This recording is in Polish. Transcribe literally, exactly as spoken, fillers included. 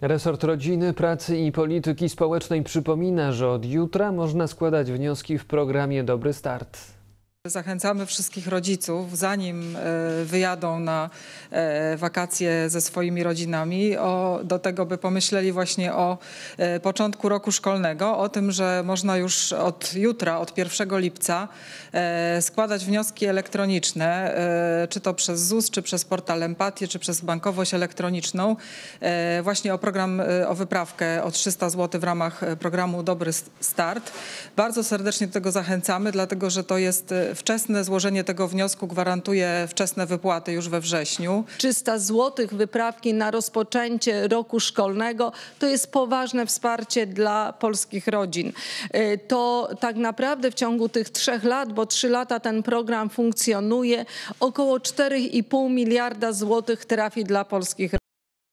Resort Rodziny, Pracy i Polityki Społecznej przypomina, że od jutra można składać wnioski w programie Dobry Start. Zachęcamy wszystkich rodziców, zanim wyjadą na wakacje ze swoimi rodzinami, o, do tego, by pomyśleli właśnie o początku roku szkolnego, o tym, że można już od jutra, od pierwszego lipca składać wnioski elektroniczne, czy to przez Z U S, czy przez portal Empatię, czy przez bankowość elektroniczną, właśnie o program, o wyprawkę o trzysta złotych w ramach programu Dobry Start. Bardzo serdecznie do tego zachęcamy, dlatego że to jest wczesne złożenie tego wniosku gwarantuje wczesne wypłaty już we wrześniu. trzysta złotych wyprawki na rozpoczęcie roku szkolnego to jest poważne wsparcie dla polskich rodzin. To tak naprawdę w ciągu tych trzech lat, bo trzy lata ten program funkcjonuje, około cztery i pół miliarda złotych trafi dla polskich rodzin.